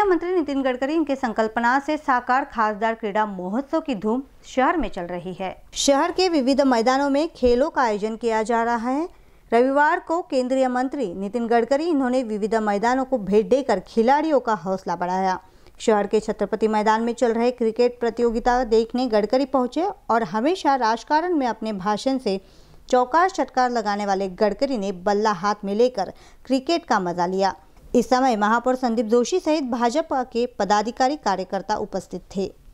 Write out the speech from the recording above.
मंत्री नितिन गडकरी इनके संकल्पना से साकार खासदार क्रीड़ा महोत्सव की धूम शहर में चल रही है। शहर के विविध मैदानों में खेलों का आयोजन किया जा रहा है। रविवार को केंद्रीय मंत्री नितिन गडकरी इन्होंने विविध मैदानों को भेंट देकर खिलाड़ियों का हौसला बढ़ाया। शहर के छत्रपति मैदान में चल रहे क्रिकेट प्रतियोगिता देखने गडकरी पहुंचे और हमेशा राजकारण में अपने भाषण से चौकार छटकार लगाने वाले गडकरी ने बल्ला हाथ में लेकर क्रिकेट का मजा लिया। इस समय महापौर संदीप जोशी सहित भाजपा के पदाधिकारी कार्यकर्ता उपस्थित थे।